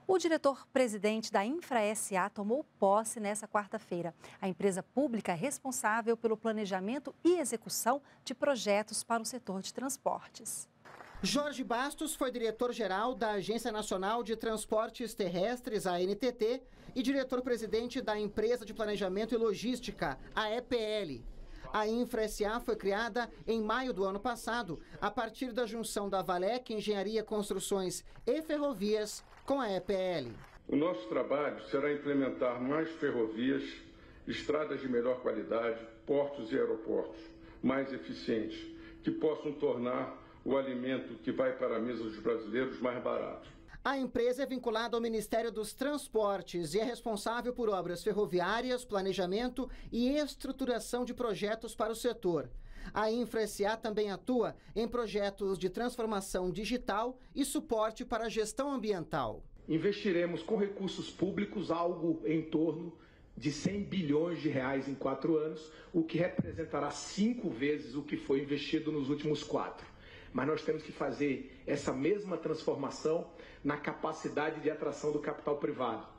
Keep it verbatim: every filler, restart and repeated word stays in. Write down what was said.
O diretor-presidente da Infra S A tomou posse nesta quarta-feira. A empresa pública é responsável pelo planejamento e execução de projetos para o setor de transportes. Jorge Bastos foi diretor-geral da Agência Nacional de Transportes Terrestres, a N T T, e diretor-presidente da Empresa de Planejamento e Logística, a E P L. A Infra S A foi criada em maio do ano passado, a partir da junção da Valec Engenharia, Construções e Ferrovias com a E P L. O nosso trabalho será implementar mais ferrovias, estradas de melhor qualidade, portos e aeroportos mais eficientes, que possam tornar o alimento que vai para a mesa dos brasileiros mais barato. A empresa é vinculada ao Ministério dos Transportes e é responsável por obras ferroviárias, planejamento e estruturação de projetos para o setor. A Infra S A também atua em projetos de transformação digital e suporte para a gestão ambiental. Investiremos com recursos públicos algo em torno de cem bilhões de reais em quatro anos, o que representará cinco vezes o que foi investido nos últimos quatro. Mas nós temos que fazer essa mesma transformação na capacidade de atração do capital privado.